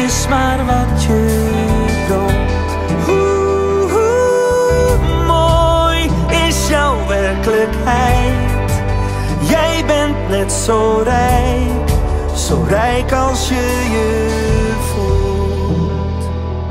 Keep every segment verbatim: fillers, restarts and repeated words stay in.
is maar wat je droomt. Oeh, oeh, mooi is jouw werkelijkheid. Jij bent net zo rijk, zo rijk als je je voelt.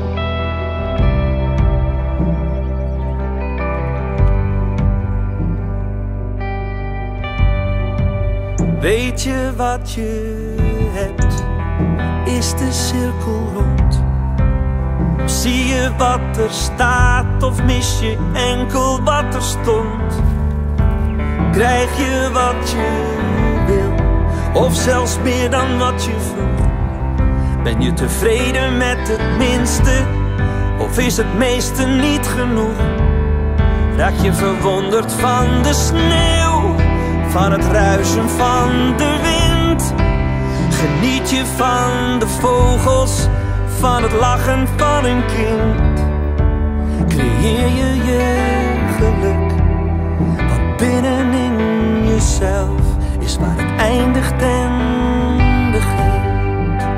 Weet je wat je hebt? Is de cirkel rond? Zie je wat er staat of mis je enkel wat er stond? Krijg je wat je wil, of zelfs meer dan wat je vroeg? Ben je tevreden met het minste, of is het meeste niet genoeg? Raak je verwonderd van de sneeuw, van het ruisen van de wind? Geniet je van de vogels, van het lachen van een kind? Creëer je je geluk, wat binnenin jezelf is, waar het eindigt en begint.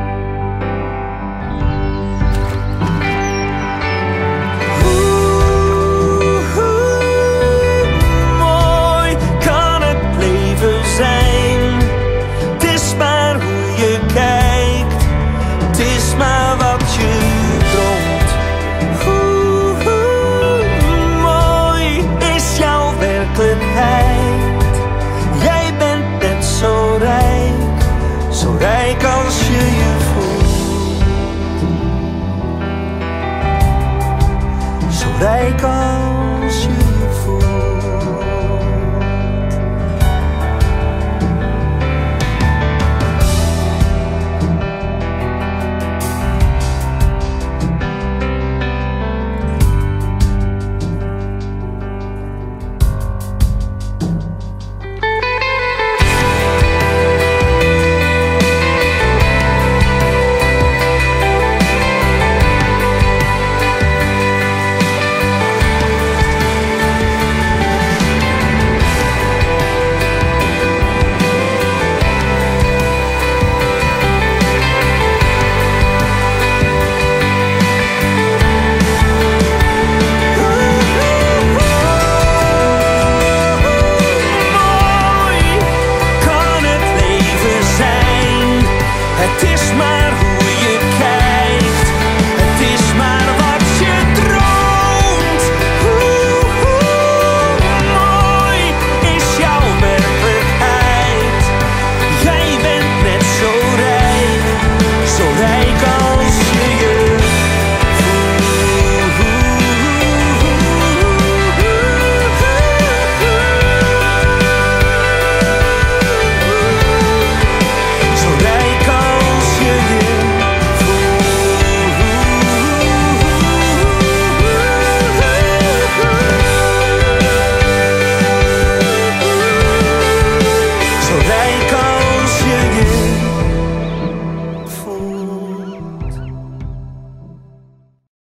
Oeh, oeh, mooi kan het leven zijn. Het is maar hoe je kijkt, het is maar wat je droomt. Oeh, oeh, mooi is jouw werkelijkheid. Jij bent net zo rijk, zo rijk als je je voelt. Zo rijk als je